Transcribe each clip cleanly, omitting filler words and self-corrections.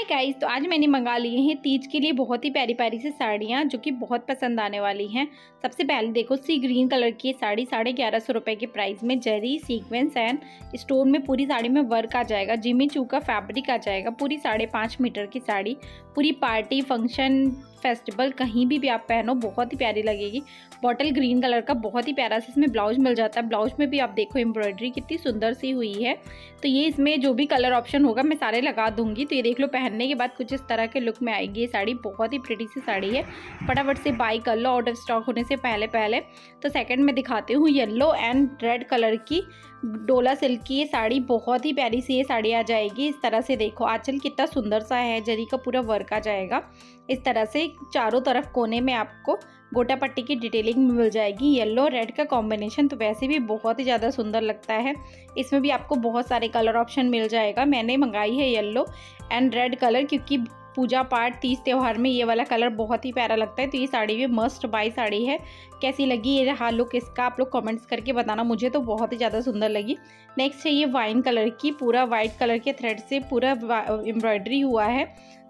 Guys, तो आज मैंने मंगा लिए हैं तीज के लिए बहुत ही प्यारी प्यारी सी साड़ियाँ जो कि बहुत पसंद आने वाली हैं। सबसे पहले देखो सी ग्रीन कलर की साड़ी 1150 रुपये के प्राइस में जरी सीक्वेंस एंड स्टोन में पूरी साड़ी में वर्क आ जाएगा। जिमी चू का फैब्रिक आ जाएगा। पूरी 5.5 मीटर की साड़ी, पूरी पार्टी फंक्शन फेस्टिवल कहीं भी आप पहनो बहुत ही प्यारी लगेगी। बॉटल ग्रीन कलर का बहुत ही प्यारा सा इसमें ब्लाउज मिल जाता है। ब्लाउज में भी आप देखो एम्ब्रॉयडरी कितनी सुंदर सी हुई है। तो ये इसमें जो भी कलर ऑप्शन होगा मैं सारे लगा दूंगी। तो ये देख लो, पहनने के बाद कुछ इस तरह के लुक में आएगी ये साड़ी। बहुत ही प्रिटी सी साड़ी है, फटाफट से बाई कर लो आउट ऑफ स्टॉक होने से पहले। तो सेकंड में दिखाती हूँ येलो एंड रेड कलर की डोला सिल्क की ये साड़ी। बहुत ही प्यारी सी ये साड़ी आ जाएगी। इस तरह से देखो आंचल कितना सुंदर सा है, जरी का पूरा वर्क आ जाएगा। इस तरह से चारों तरफ कोने में आपको गोटा पट्टी की डिटेलिंग मिल जाएगी। येलो रेड का कॉम्बिनेशन तो वैसे भी बहुत ही ज़्यादा सुंदर लगता है। इसमें भी आपको बहुत सारे कलर ऑप्शन मिल जाएगा। मैंने मंगाई है येलो एंड रेड कलर क्योंकि पूजा पाठ तीज त्यौहार में ये वाला कलर बहुत ही प्यारा लगता है। तो ये साड़ी भी मस्ट बाई साड़ी है। कैसी लगी ये रहा लुक इसका, आप लोग कमेंट्स करके बताना। मुझे तो बहुत ही ज़्यादा सुंदर लगी। नेक्स्ट है ये वाइन कलर की, पूरा वाइट कलर के थ्रेड से पूरा एम्ब्रॉयडरी हुआ है।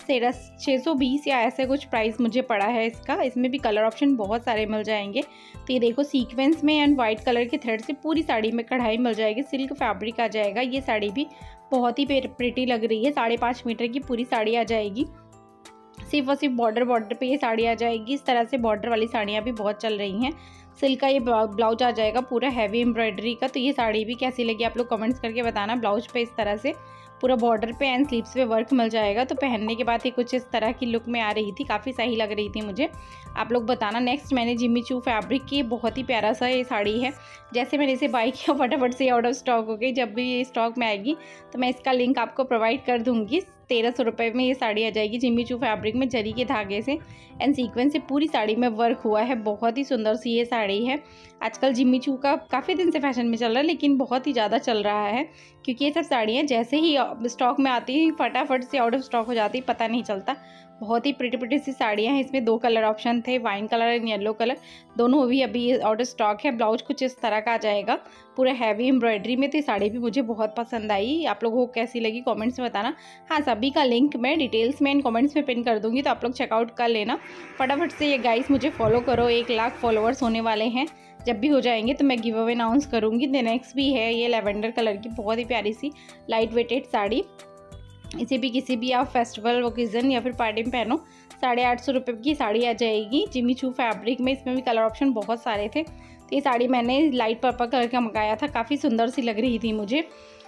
620 या ऐसे कुछ प्राइस मुझे पड़ा है इसका। इसमें भी कलर ऑप्शन बहुत सारे मिल जाएंगे। तो ये देखो सीक्वेंस में एंड वाइट कलर के थ्रेड से पूरी साड़ी में कढ़ाई मिल जाएगी। सिल्क फैब्रिक आ जाएगा। ये साड़ी भी बहुत ही प्रिटी लग रही है। 5.5 मीटर की पूरी साड़ी आ जाएगी। सिर्फ और सिर्फ बॉर्डर पे ये साड़ी आ जाएगी। इस तरह से बॉर्डर वाली साड़ियाँ भी बहुत चल रही हैं। सिल्क का ये ब्लाउज आ जाएगा पूरा हैवी एम्ब्रॉयडरी का। तो ये साड़ी भी कैसी लगी आप लोग कमेंट्स करके बताना। ब्लाउज पे इस तरह से पूरा बॉर्डर पे एंड स्लीव्स पे वर्क मिल जाएगा। तो पहनने के बाद ये कुछ इस तरह की लुक में आ रही थी, काफ़ी सही लग रही थी मुझे। आप लोग बताना। नेक्स्ट मैंने जिमी चू फैब्रिक की बहुत ही प्यारा सा ये साड़ी है। जैसे मैंने इसे बाई किया फटाफट से आउट ऑफ स्टॉक हो गई। जब भी ये स्टॉक में आएगी तो मैं इसका लिंक आपको प्रोवाइड कर दूँगी। 1300 रुपये में ये साड़ी आ जाएगी। जिमी चू फैब्रिक में जरी के धागे से एंड सीक्वेंस से पूरी साड़ी में वर्क हुआ है। बहुत ही सुंदर सी ये साड़ी है। आजकल जिमी चू का काफ़ी दिन से फैशन में चल रहा है, लेकिन बहुत ही ज़्यादा चल रहा है क्योंकि ये सब साड़ियाँ जैसे ही स्टॉक में आती है फटाफट से आउट ऑफ स्टॉक हो जाती है, पता नहीं चलता। बहुत ही प्रिटी सी साड़ियाँ हैं। इसमें 2 कलर ऑप्शन थे, wine colour and yellow colour. दोनों भी अभी आउट ऑफ स्टॉक है। ब्लाउज कुछ इस तरह का आ जाएगा पूरा हैवी एम्ब्रॉयडरी में। तो ये साड़ी भी मुझे बहुत पसंद आई। आप लोगों को कैसी लगी कमेंट्स में बताना। हाँ, सभी का लिंक मैं डिटेल्स में एंड कमेंट्स में पिन कर दूँगी, तो आप लोग चेकआउट कर लेना फटाफट से। ये गाइस मुझे फॉलो करो, 1 लाख फॉलोअर्स होने वाले हैं। जब भी हो जाएंगे तो मैं गिव अवे अनाउंस करूँगी। नेक्स्ट भी है ये लेवेंडर कलर की बहुत ही प्यारी सी लाइट वेटेड साड़ी। इसे भी किसी भी आप फेस्टिवल ओकेजन या फिर पार्टी में पहनो। 850 रुपये की साड़ी आ जाएगी जिमी चू फैब्रिक में। इसमें भी कलर ऑप्शन बहुत सारे थे। तो ये साड़ी मैंने लाइट पर्पल कलर का मंगाया था, काफ़ी सुंदर सी लग रही थी मुझे।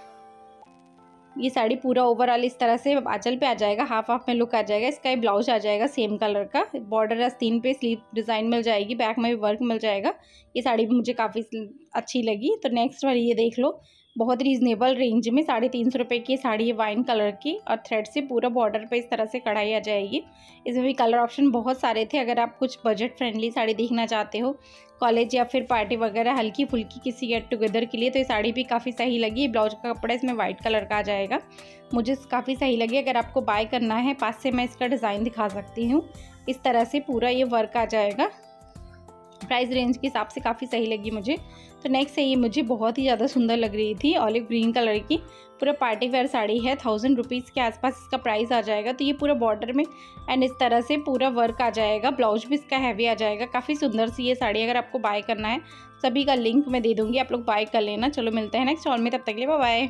ये साड़ी पूरा ओवरऑल इस तरह से आंचल पे आ जाएगा, हाफ में लुक आ जाएगा। इसका ये ब्लाउज आ जाएगा सेम कलर का। बॉर्डर आस्तीन पे स्लीव डिज़ाइन मिल जाएगी, बैक में भी वर्क मिल जाएगा। ये साड़ी भी मुझे काफ़ी अच्छी लगी। तो नेक्स्ट वाली ये देख लो, बहुत रीज़नेबल रेंज में 350 रुपये की साड़ी है वाइन कलर की और थ्रेड से पूरा बॉर्डर पे इस तरह से कढ़ाई आ जाएगी। इसमें भी कलर ऑप्शन बहुत सारे थे। अगर आप कुछ बजट फ्रेंडली साड़ी देखना चाहते हो कॉलेज या फिर पार्टी वगैरह हल्की फुल्की किसी गेट टुगेदर के लिए, तो ये साड़ी भी काफ़ी सही लगी। ब्लाउज का कपड़ा इसमें वाइट कलर का आ जाएगा, मुझे काफ़ी सही लगी। अगर आपको बाय करना है पास से मैं इसका डिज़ाइन दिखा सकती हूँ। इस तरह से पूरा ये वर्क आ जाएगा। प्राइस रेंज के हिसाब से काफ़ी सही लगी मुझे। तो नेक्स्ट है ये मुझे बहुत ही ज़्यादा सुंदर लग रही थी, ऑलिव ग्रीन कलर की पूरा पार्टी वेयर साड़ी है। 1000 रुपीज़ के आसपास इसका प्राइस आ जाएगा। तो ये पूरा बॉर्डर में एंड इस तरह से पूरा वर्क आ जाएगा। ब्लाउज भी इसका हैवी आ जाएगा। काफ़ी सुंदर सी ये साड़ी। अगर आपको बाय करना है सभी का लिंक मैं दे दूँगी, आप लोग बाय कर लेना। चलो मिलते हैं नेक्स्ट ऑल में, तब तक के लिए बाय बाय।